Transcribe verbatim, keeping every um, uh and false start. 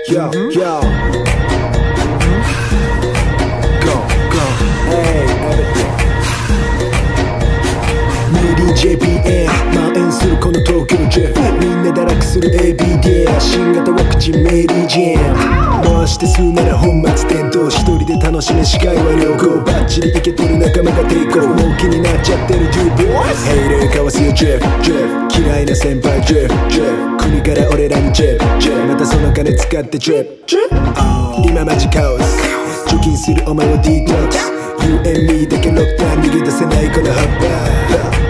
Yo, yo. Go, go. Hey, everything. メリー ジェイピーエー 蔓延するこの東京ジェフ、みんな堕落する エービーディー 新型ワクチンメリージェン回して吸うなら本末転倒、一人で楽しめ視界は良好、バッチリイケてる仲間がテイクオフ、もう気になっちゃってる You boys ヘイレーかわすよジェフジェフ、嫌いな先輩ジェフジェフ、国から俺らにジェフジェフ、またその金使ってジェフジェフ、今マジカオス、貯金するお前はディトックス、 You and me だけロックダウン逃げ出せないこの葉っぱ